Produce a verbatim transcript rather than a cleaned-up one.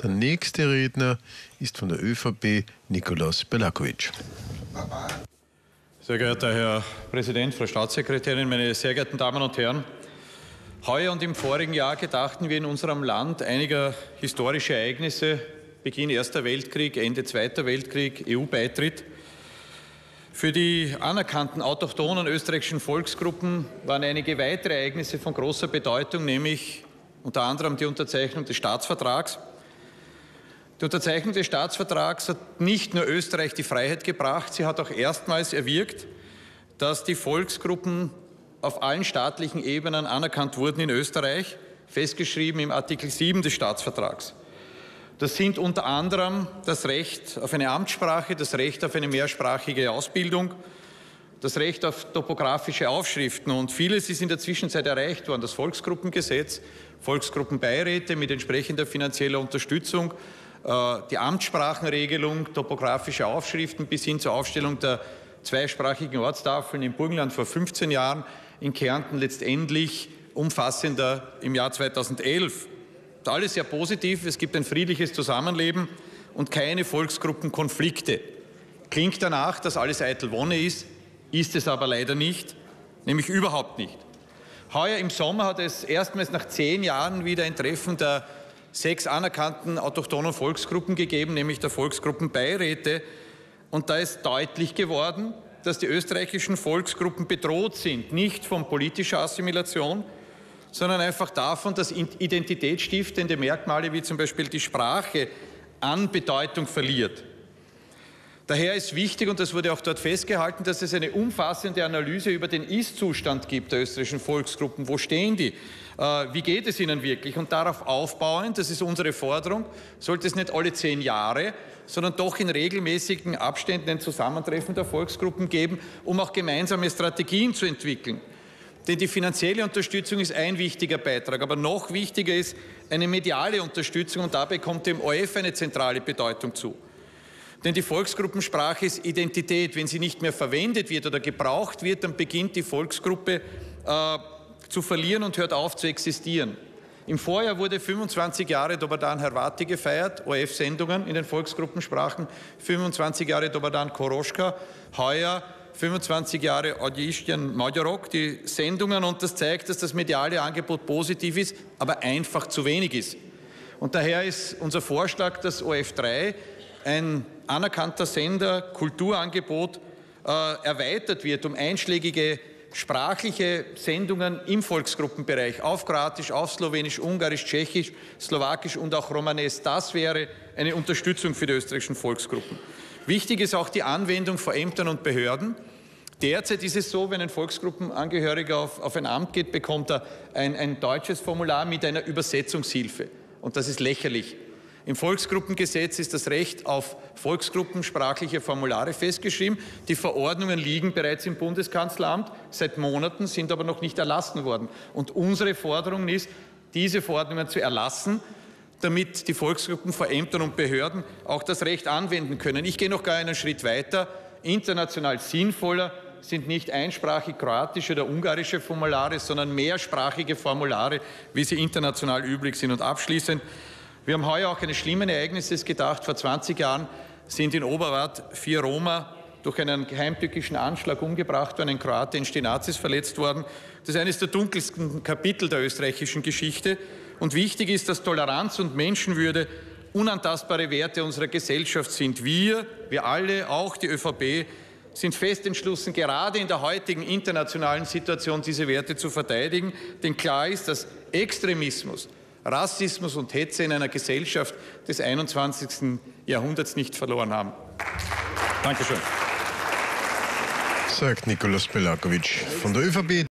Der nächste Redner ist von der ÖVP Nikolaus Belakovic. Sehr geehrter Herr Präsident, Frau Staatssekretärin, meine sehr geehrten Damen und Herren! Heuer und im vorigen Jahr gedachten wir in unserem Land einiger historischer Ereignisse: Beginn Erster Weltkrieg, Ende Zweiter Weltkrieg, E U-Beitritt. Für die anerkannten autochthonen österreichischen Volksgruppen waren einige weitere Ereignisse von großer Bedeutung, nämlich unter anderem die Unterzeichnung des Staatsvertrags. Die Unterzeichnung des Staatsvertrags hat nicht nur Österreich die Freiheit gebracht, sie hat auch erstmals erwirkt, dass die Volksgruppen auf allen staatlichen Ebenen anerkannt wurden in Österreich, festgeschrieben im Artikel sieben des Staatsvertrags. Das sind unter anderem das Recht auf eine Amtssprache, das Recht auf eine mehrsprachige Ausbildung, das Recht auf topografische Aufschriften, und vieles ist in der Zwischenzeit erreicht worden. Das Volksgruppengesetz, Volksgruppenbeiräte mit entsprechender finanzieller Unterstützung, die Amtssprachenregelung, topografische Aufschriften bis hin zur Aufstellung der zweisprachigen Ortstafeln im Burgenland vor fünfzehn Jahren, in Kärnten letztendlich umfassender im Jahr zweitausendelf. Alles sehr positiv, es gibt ein friedliches Zusammenleben und keine Volksgruppenkonflikte. Klingt danach, dass alles eitel Wonne ist, ist es aber leider nicht, nämlich überhaupt nicht. Heuer im Sommer hat es erstmals nach zehn Jahren wieder ein Treffen der sechs anerkannten autochthonen Volksgruppen gegeben, nämlich der Volksgruppenbeiräte. Und da ist deutlich geworden, dass die österreichischen Volksgruppen bedroht sind, nicht von politischer Assimilation, sondern einfach davon, dass identitätsstiftende Merkmale wie zum Beispiel die Sprache an Bedeutung verliert. Daher ist wichtig, und das wurde auch dort festgehalten, dass es eine umfassende Analyse über den Ist-Zustand gibt der österreichischen Volksgruppen. Wo stehen die? Äh, wie geht es ihnen wirklich? Und darauf aufbauend, das ist unsere Forderung, sollte es nicht alle zehn Jahre, sondern doch in regelmäßigen Abständen ein Zusammentreffen der Volksgruppen geben, um auch gemeinsame Strategien zu entwickeln. Denn die finanzielle Unterstützung ist ein wichtiger Beitrag, aber noch wichtiger ist eine mediale Unterstützung, und dabei kommt dem O R F eine zentrale Bedeutung zu. Denn die Volksgruppensprache ist Identität. Wenn sie nicht mehr verwendet wird oder gebraucht wird, dann beginnt die Volksgruppe äh, zu verlieren und hört auf zu existieren. Im Vorjahr wurde fünfundzwanzig Jahre Dobadan Hrvati gefeiert, O R F-Sendungen in den Volksgruppensprachen, fünfundzwanzig Jahre Dobadan Koroška, heuer fünfundzwanzig Jahre Odjištjan Magyarok, die Sendungen, und das zeigt, dass das mediale Angebot positiv ist, aber einfach zu wenig ist. Und daher ist unser Vorschlag, dass O R F drei, ein anerkannter Sender, Kulturangebot, äh, erweitert wird um einschlägige sprachliche Sendungen im Volksgruppenbereich auf Kroatisch, auf Slowenisch, Ungarisch, Tschechisch, Slowakisch und auch Romanes. Das wäre eine Unterstützung für die österreichischen Volksgruppen. Wichtig ist auch die Anwendung vor Ämtern und Behörden. Derzeit ist es so, wenn ein Volksgruppenangehöriger auf, auf ein Amt geht, bekommt er ein, ein deutsches Formular mit einer Übersetzungshilfe. Und das ist lächerlich. Im Volksgruppengesetz ist das Recht auf volksgruppensprachliche Formulare festgeschrieben. Die Verordnungen liegen bereits im Bundeskanzleramt seit Monaten, sind aber noch nicht erlassen worden. Und unsere Forderung ist, diese Verordnungen zu erlassen, damit die Volksgruppen vor Ämtern und Behörden auch das Recht anwenden können. Ich gehe noch gar einen Schritt weiter. International sinnvoller sind nicht einsprachig kroatische oder ungarische Formulare, sondern mehrsprachige Formulare, wie sie international üblich sind. Und abschließend: Wir haben heuer auch eines schlimmen Ereignisses gedacht. Vor zwanzig Jahren sind in Oberwart vier Roma durch einen heimtückischen Anschlag umgebracht worden, ein Kroate in Stinazis verletzt worden. Das ist eines der dunkelsten Kapitel der österreichischen Geschichte. Und wichtig ist, dass Toleranz und Menschenwürde unantastbare Werte unserer Gesellschaft sind. Wir, wir alle, auch die ÖVP, sind fest entschlossen, gerade in der heutigen internationalen Situation diese Werte zu verteidigen. Denn klar ist, dass Extremismus, Rassismus und Hetze in einer Gesellschaft des einundzwanzigsten Jahrhunderts nicht verloren haben. Dankeschön. Sagt Nikolaus Belakovic von der ÖVP.